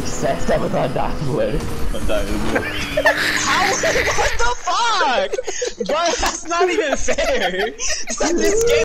Success, that was on Diamond. On Diamond. How? What the fuck? Bro, that's not even fair. This game